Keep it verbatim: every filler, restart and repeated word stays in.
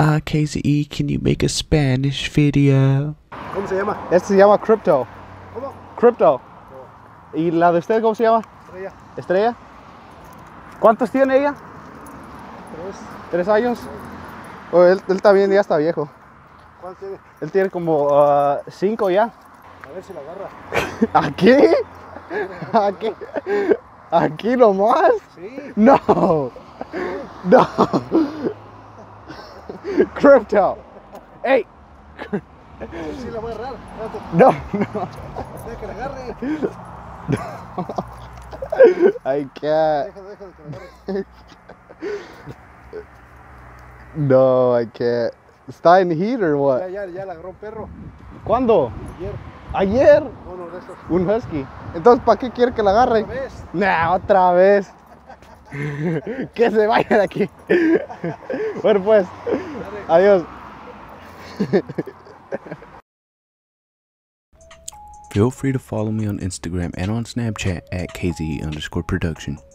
Ah, K Z E, can you make a Spanish video? ¿Cómo se llama? Este se llama Crypto. ¿Cómo? Crypto. ¿Y la de usted cómo se llama? Estrella. Estrella. ¿Cuántos tiene ella? Tres. ¿Tres años? Oh, él, él también ya está viejo. ¿Cuánto tiene? Él tiene como uh, cinco ya. A ver si la agarra. ¿Aquí? ¿Aquí? ¿Aquí nomás? Sí. No. No. Crypto. Hey. Sí la voy a agarrar. Espérate. No, no. Deja que la agarre. I can't. Deja, deja de que la agarre. No, I can't. ¿Está en heat or Ya, what? ya, ya la agarró un perro. ¿Cuándo? Ayer. Ayer. Uno de estos. Un husky. Entonces, ¿para qué quiere que la agarre? ¿Otra vez? Nah, otra vez. Que se vaya de aquí. Bueno, pues. Adiós. Feel free to follow me on Instagram and on Snapchat at K Z E underscore production.